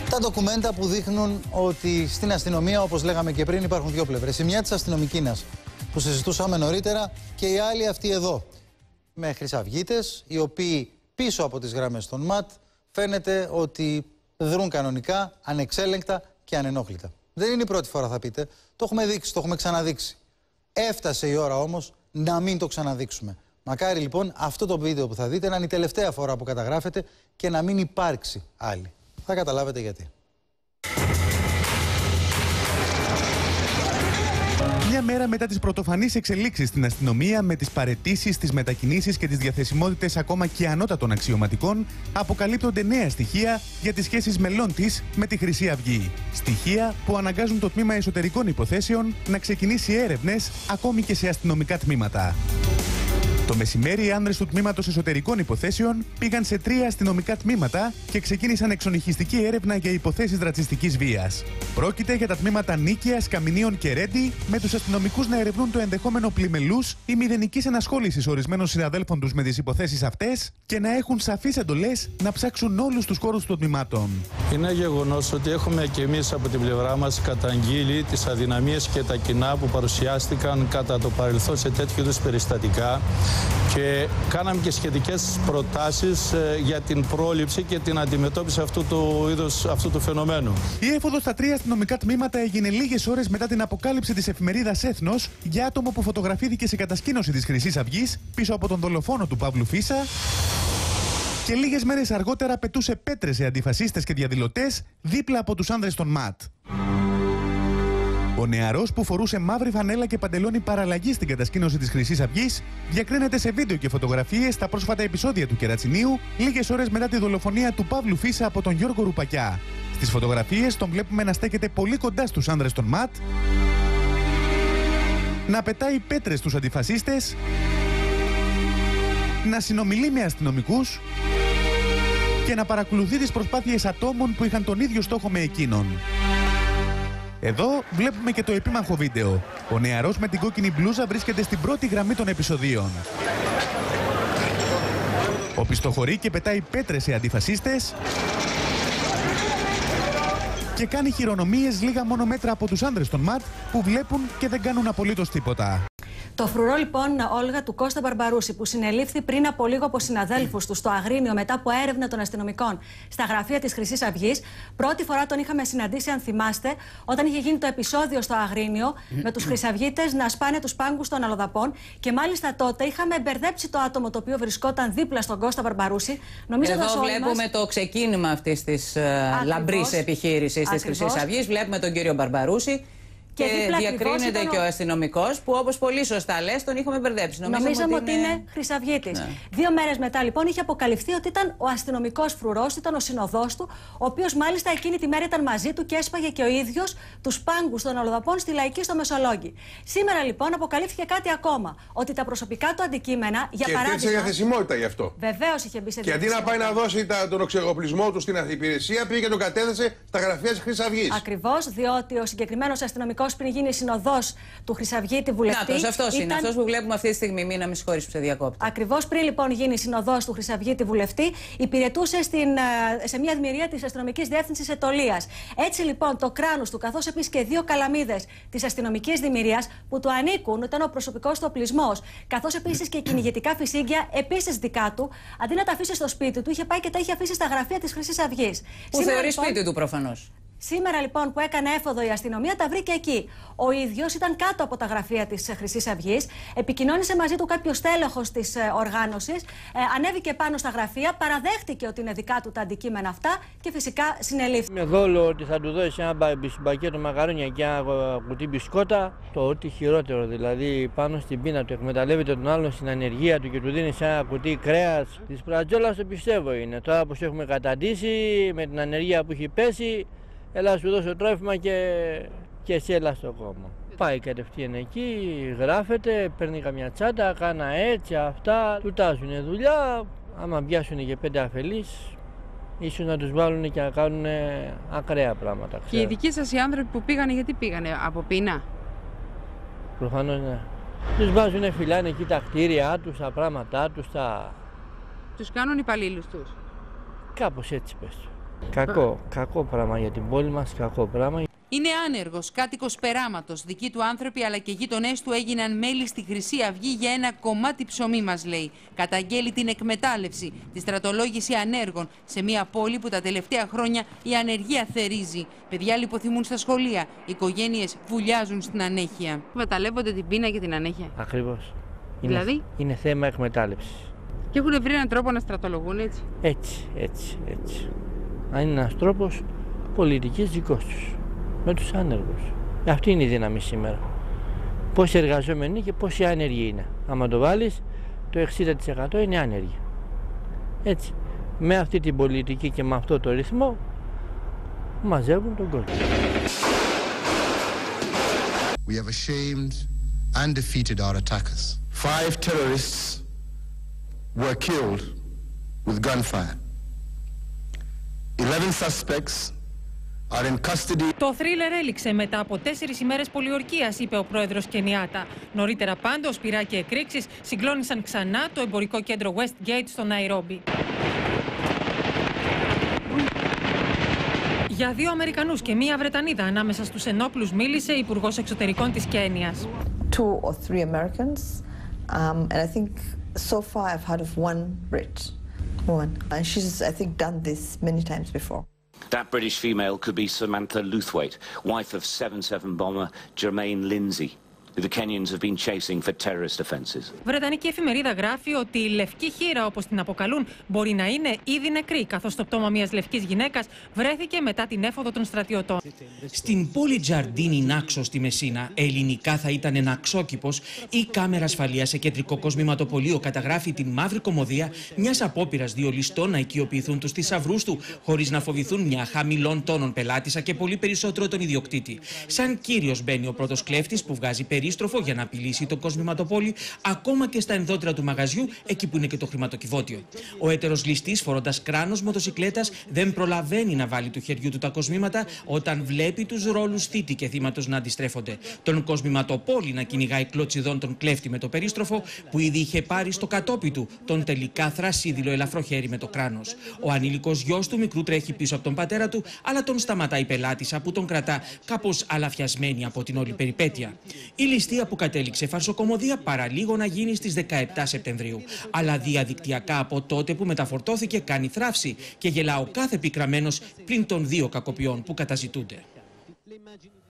Τα ντοκουμέντα που δείχνουν ότι στην αστυνομία, όπως λέγαμε και πριν, υπάρχουν δύο πλευρές. Η μια της αστυνομικίνας που συζητούσαμε νωρίτερα και η άλλη αυτή εδώ. Με χρυσαυγίτες, οι οποίοι πίσω από τις γραμμές των ΜΑΤ φαίνεται ότι δρούν κανονικά, ανεξέλεγκτα και ανενόχλητα. Δεν είναι η πρώτη φορά, θα πείτε. Το έχουμε δείξει, το έχουμε ξαναδείξει. Έφτασε η ώρα όμως να μην το ξαναδείξουμε. Μακάρι λοιπόν αυτό το βίντεο που θα δείτε να είναι η τελευταία φορά που καταγράφεται και να μην υπάρξει άλλη. Θα καταλάβετε γιατί. Μια μέρα μετά τις πρωτοφανείς εξελίξεις στην αστυνομία, με τις παραιτήσεις, τις μετακινήσεις και τις διαθεσιμότητες ακόμα και ανώτατων αξιωματικών, αποκαλύπτονται νέα στοιχεία για τις σχέσεις μελών της με τη Χρυσή Αυγή. Στοιχεία που αναγκάζουν το τμήμα εσωτερικών υποθέσεων να ξεκινήσει έρευνες ακόμη και σε αστυνομικά τμήματα. Το μεσημέρι, οι άνδρες του τμήματος εσωτερικών υποθέσεων πήγαν σε 3 αστυνομικά τμήματα και ξεκίνησαν εξονυχιστική έρευνα για υποθέσεις ρατσιστικής βίας. Πρόκειται για τα τμήματα Νίκαιας, Καμινίων και Ρέντι, με τους αστυνομικούς να ερευνούν το ενδεχόμενο πλημελούς ή μηδενικής ενασχόλησης ορισμένων συναδέλφων τους με τις υποθέσεις αυτές και να έχουν σαφείς εντολές να ψάξουν όλους τους χώρους των τμήματων. Είναι γεγονός ότι έχουμε και εμείς από την πλευρά μας καταγγείλει τις αδυναμίες και τα κενά που παρουσιάστηκαν κατά το παρελθόν σε τέτοιου είδους περιστατικά. Και κάναμε και σχετικές προτάσεις για την πρόληψη και την αντιμετώπιση αυτού του φαινομένου. Η έφοδος στα 3 αστυνομικά τμήματα έγινε λίγες ώρες μετά την αποκάλυψη της εφημερίδας Έθνος για άτομο που φωτογραφήθηκε σε κατασκήνωση της Χρυσής Αυγής πίσω από τον δολοφόνο του Παύλου Φίσα και λίγες μέρες αργότερα πετούσε πέτρες σε αντιφασίστες και διαδηλωτές δίπλα από τους άνδρες των ΜΑΤ. Ο νεαρός που φορούσε μαύρη φανέλα και παντελόνι παραλλαγή στην κατασκήνωση της Χρυσής Αυγής διακρίνεται σε βίντεο και φωτογραφίες στα πρόσφατα επεισόδια του Κερατσινίου, λίγες ώρες μετά τη δολοφονία του Παύλου Φίσα από τον Γιώργο Ρουπακιά. Στις φωτογραφίες τον βλέπουμε να στέκεται πολύ κοντά στους άνδρες των ΜΑΤ, να πετάει πέτρες στους αντιφασίστες, να συνομιλεί με αστυνομικούς και να παρακολουθεί τις προσπάθειες ατόμων που είχαν τον ίδιο στόχο με εκείνον. Εδώ βλέπουμε και το επίμαχο βίντεο. Ο νεαρός με την κόκκινη μπλούζα βρίσκεται στην πρώτη γραμμή των επεισοδίων. Οπισθοχωρεί και πετάει πέτρες σε αντιφασίστες και κάνει χειρονομίες λίγα μόνο μέτρα από τους άνδρες των ΜΑΤ που βλέπουν και δεν κάνουν απολύτως τίποτα. Το φρουρό λοιπόν, Όλγα, του Κώστα Μπαρμπαρούση, που συνελήφθη πριν από λίγο από συναδέλφους του στο Αγρίνιο μετά από έρευνα των αστυνομικών στα γραφεία της Χρυσής Αυγής. Πρώτη φορά τον είχαμε συναντήσει, αν θυμάστε, όταν είχε γίνει το επεισόδιο στο Αγρίνιο με τους χρυσαυγίτες να σπάνε τους πάγκους των αλλοδαπών. Και μάλιστα τότε είχαμε μπερδέψει το άτομο το οποίο βρισκόταν δίπλα στον Κώστα Μπαρμπαρούση. Εδώ βλέπουμε το ξεκίνημα αυτής της λαμπρής επιχείρησης της Χρυσής Αυγής. Βλέπουμε τον κύριο Μπαρμπαρούση. Και διακρίνεται και ο αστυνομικός που, όπως πολύ σωστά λες, τον είχαμε μπερδέψει. Νομίζαμε ότι είναι χρυσαυγίτης. Ναι. 2 μέρες μετά, λοιπόν, είχε αποκαλυφθεί ότι ήταν ο αστυνομικός φρουρός, ήταν ο συνοδός του, ο οποίος μάλιστα εκείνη τη μέρα ήταν μαζί του και έσπαγε και ο ίδιος τους πάγκους των αλλοδαπών στη Λαϊκή στο Μεσολόγγι. Σήμερα, λοιπόν, αποκαλύφθηκε κάτι ακόμα. Ότι τα προσωπικά του αντικείμενα, για παράδειγμα. Και υπήρξε διαθεσιμότητα γι' αυτό. Βεβαίως είχε μπει σε και αντί να πάει να δώσει τον εξοπλισμό του στην υπηρεσία, πήγε και τον κατέθεσε στα γραφεία της Χρυσής Αυγής. Ακριβώς, διότι ο συγκεκριμένος αστυνομικός πριν γίνει συνοδός του Χρυσαυγίτη βουλευτή. Αυτός είναι αυτός που βλέπουμε αυτή τη στιγμή. Μην με συγχωρείς που σε διακόπτω. Ακριβώς πριν λοιπόν γίνει συνοδός του Χρυσαυγίτη βουλευτή, υπηρετούσε σε μια δημιουργία της αστυνομικής διεύθυνσης Ετωλίας. Έτσι λοιπόν το κράνος του, καθώς επίσης και 2 καλαμίδες της αστυνομικής δημιουργίας που του ανήκουν, ήταν ο προσωπικός του οπλισμός, καθώς επίσης και κυνηγετικά φυσίγγια επίσης δικά του, αντί να τα αφήσει στο σπίτι του, είχε πάει και τα είχε αφήσει στα γραφεία της Χρυσής Αυγής. Που θεωρεί σπίτι του προφανώς. Σήμερα λοιπόν που έκανε έφοδο η αστυνομία τα βρήκε εκεί. Ο ίδιος ήταν κάτω από τα γραφεία της Χρυσής Αυγής, επικοινώνησε μαζί του κάποιος τέλεχος της οργάνωσης, ανέβηκε πάνω στα γραφεία, παραδέχτηκε ότι είναι δικά του τα αντικείμενα αυτά και φυσικά συνελήφθη. Με δόλο ότι θα του δώσει ένα μπακέτο μακαρόνια και ένα κουτί μπισκότα, το ό,τι χειρότερο δηλαδή πάνω στην πείνα του, εκμεταλλεύεται τον άλλον στην ανεργία του και του δίνει ένα κουτί κρέας. Της Πρατζόλας το πιστεύω είναι. Τώρα που έχουμε καταντήσει με την ανεργία που έχει πέσει. Έλα σου δώσω τρόφιμα και εσύ έλα στο κόμμα. Πάει κατευθείαν εκεί, γράφεται, παίρνει καμιά τσάντα, κάνα έτσι, αυτά. Του τάζουνε δουλειά, άμα πιάσουν και 5 αφελείς, ίσως να τους βάλουν και να κάνουν ακραία πράγματα. Ξέρω. Και οι δικοί σας οι άνθρωποι που πήγανε, γιατί πήγανε, από πείνα? Προφανώς ναι. Τους βάζουν, φυλάνε εκεί τα κτίρια τους, τα πράγματά τους, τα... Τους κάνουν υπαλλήλους τους. Κάπως έτσι πες. Κακό πράγμα για την πόλη μας, κακό πράγμα. Είναι άνεργος, κάτοικος Περάματος. Δικοί του άνθρωποι αλλά και γείτονές του έγιναν μέλη στη Χρυσή Αυγή για ένα κομμάτι ψωμί, μας λέει. Καταγγέλει την εκμετάλλευση, τη στρατολόγηση ανέργων σε μια πόλη που τα τελευταία χρόνια η ανεργία θερίζει. Παιδιά λιποθυμούν στα σχολεία, οικογένειες βουλιάζουν στην ανέχεια. Εκμεταλλεύονται την πείνα και την ανέχεια. Ακριβώς. Δηλαδή? Είναι θέμα εκμετάλλευσης. Και έχουν βρει έναν τρόπο να στρατολογούν έτσι. Έτσι. Αν είναι ένας τρόπος πολιτικής δικός τους. Με τους άνεργους. Αυτή είναι η δύναμη σήμερα. Πόσοι εργαζόμενοι είναι και πόσοι άνεργοι είναι. Άμα το βάλεις, το 60% είναι άνεργοι. Έτσι. Με αυτή την πολιτική και με αυτό το ρυθμό μαζεύουν τον κόσμο. We have ashamed and defeated our attackers. 5 terrorists were killed with gunfire. 11 suspects are in custody. Το θρίλερ έληξε μετά από 4 ημέρες πολιορκίας, είπε ο πρόεδρος Κενιάτα. Νωρίτερα πάντως, πυρά και εκρήξεις συγκλώνησαν ξανά το εμπορικό κέντρο Westgate στο Ναϊρόμπι. Για 2 Αμερικανούς και 1 Βρετανίδα ανάμεσα στους ενόπλους μίλησε η Υπουργός Εξωτερικών της Κένιας. 2 or 3 Americans, and I think so far I've heard of 1 Brit woman, and she's I think done this many times before. That British female could be Samantha Luthwaite, wife of 7/7 bomber Jermaine Lindsay, who the Kenyans have been chasing for terrorist offences. Βρετανική εφημερίδα γράφει ότι η λευκή χήρα, όπως την αποκαλούν, μπορεί να είναι ήδη νεκρή, καθώς το πτώμα μιας λευκής γυναίκας βρέθηκε μετά την έφοδο των στρατιωτών. Στην πόλη Τζαρντίνι Νάξο στη Μεσίνα, ελληνικά θα ήταν Ναξόκηπος, η κάμερα ασφαλείας σε κεντρικό κοσμηματοπωλείο καταγράφει την μαύρη κωμωδία μιας απόπειρας 2 ληστών να οικειοποιηθούν τους θησαυρούς του, χωρίς να φοβηθούν μια χαμηλών τόνων πελάτησα και πολύ περισσότερο τον ιδιοκτήτη. Σαν κύριος μπαίνει ο πρώτος κλέφτης που βγάζει περίστροφο για να απειλήσει το κοσμηματοπόλη, ακόμα και στα ενδότερα του μαγαζιού, εκεί που είναι και το χρηματοκιβώτιο. Ο έτερος ληστής, φορώντας κράνος μοτοσικλέτας, δεν προλαβαίνει να βάλει του χεριού του τα κοσμήματα όταν βλέπει τους ρόλους θήτη και θύματος να αντιστρέφονται. Τον κοσμηματοπόλη να κυνηγάει κλωτσιδών τον κλέφτη με το περίστροφο, που ήδη είχε πάρει στο κατόπι του τον τελικά θρασίδηλο ελαφρό χέρι με το κράνος. Ο ανήλικος γιος του μικρού τρέχει πίσω από τον πατέρα του, αλλά τον σταματάει η πελάτησα που τον κρατά κάπως αλαφιασμένη από την όλη περιπέτεια. Η ληστεία που κατέληξε φαρσοκομωδία παραλίγο να γίνει στις 17 Σεπτεμβρίου. Αλλά διαδικτυακά από τότε που μεταφορτώθηκε κάνει θράψη και γελά ο κάθε πικραμένος πλην των 2 κακοποιών που καταζητούνται.